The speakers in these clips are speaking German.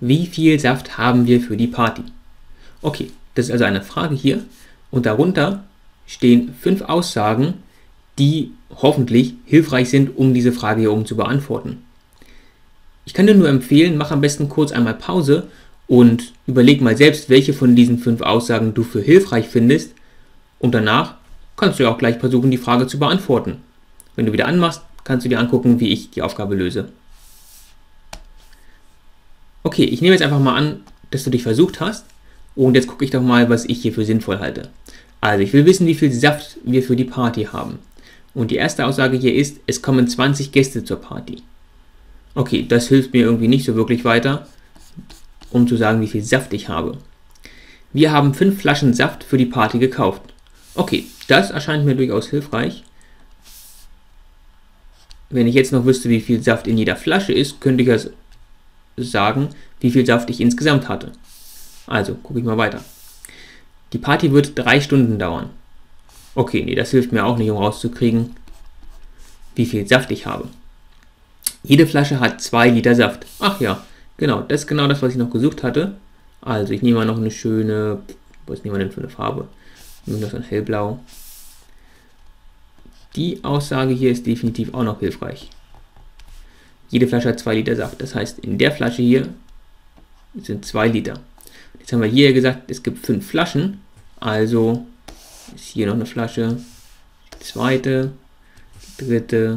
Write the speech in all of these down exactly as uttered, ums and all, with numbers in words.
Wie viel Saft haben wir für die Party? Okay, das ist also eine Frage hier und darunter stehen fünf Aussagen, die hoffentlich hilfreich sind, um diese Frage hier oben zu beantworten. Ich kann dir nur empfehlen, mach am besten kurz einmal Pause und überleg mal selbst, welche von diesen fünf Aussagen du für hilfreich findest und danach kannst du ja auch gleich versuchen, die Frage zu beantworten. Wenn du wieder anmachst, kannst du dir angucken, wie ich die Aufgabe löse. Okay, ich nehme jetzt einfach mal an, dass du dich versucht hast und jetzt gucke ich doch mal, was ich hier für sinnvoll halte. Also ich will wissen, wie viel Saft wir für die Party haben. Und die erste Aussage hier ist, es kommen zwanzig Gäste zur Party. Okay, das hilft mir irgendwie nicht so wirklich weiter, um zu sagen, wie viel Saft ich habe. Wir haben fünf Flaschen Saft für die Party gekauft. Okay, das erscheint mir durchaus hilfreich. Wenn ich jetzt noch wüsste, wie viel Saft in jeder Flasche ist, könnte ich ja sagen, wie viel Saft ich insgesamt hatte. Also, gucke ich mal weiter. Die Party wird drei Stunden dauern. Okay, nee, das hilft mir auch nicht, um rauszukriegen, wie viel Saft ich habe. Jede Flasche hat zwei Liter Saft. Ach ja, genau, das ist genau das, was ich noch gesucht hatte. Also, ich nehme mal noch eine schöne, was nehmen wir denn für eine Farbe? Nur noch so ein hellblau. Die Aussage hier ist definitiv auch noch hilfreich. Jede Flasche hat zwei Liter Saft. Das heißt, in der Flasche hier sind zwei Liter. Jetzt haben wir hier gesagt, es gibt fünf Flaschen. Also ist hier noch eine Flasche. Die zweite, die dritte,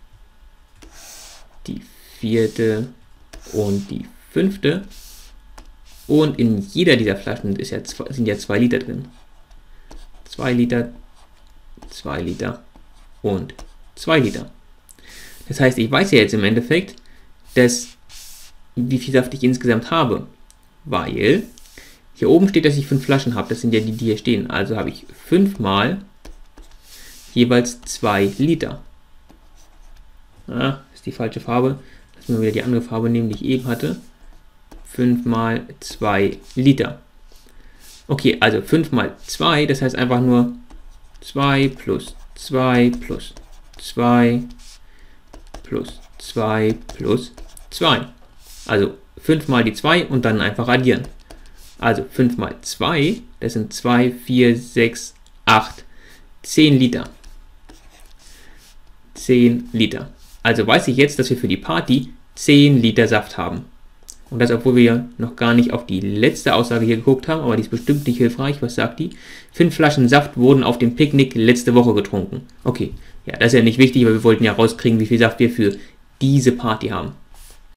die vierte und die fünfte. Und in jeder dieser Flaschen ist ja zwei, sind ja zwei Liter drin. zwei Liter, zwei Liter und zwei Liter. Das heißt, ich weiß ja jetzt im Endeffekt, dass, wie viel Saft ich insgesamt habe, weil hier oben steht, dass ich fünf Flaschen habe. Das sind ja die, die hier stehen. Also habe ich fünf mal jeweils zwei Liter. Ah, das ist die falsche Farbe. Lass mir wieder die andere Farbe nehmen, die ich eben hatte. fünf mal zwei Liter. Okay, also fünf mal zwei, das heißt einfach nur zwei plus zwei plus zwei plus zwei plus zwei. Also fünf mal die zwei und dann einfach addieren. Also fünf mal zwei, das sind zwei, vier, sechs, acht, zehn Liter. zehn Liter. Also weiß ich jetzt, dass wir für die Party zehn Liter Saft haben. Und das, obwohl wir noch gar nicht auf die letzte Aussage hier geguckt haben, aber die ist bestimmt nicht hilfreich. Was sagt die? Fünf Flaschen Saft wurden auf dem Picknick letzte Woche getrunken. Okay, ja, das ist ja nicht wichtig, weil wir wollten ja rauskriegen, wie viel Saft wir für diese Party haben.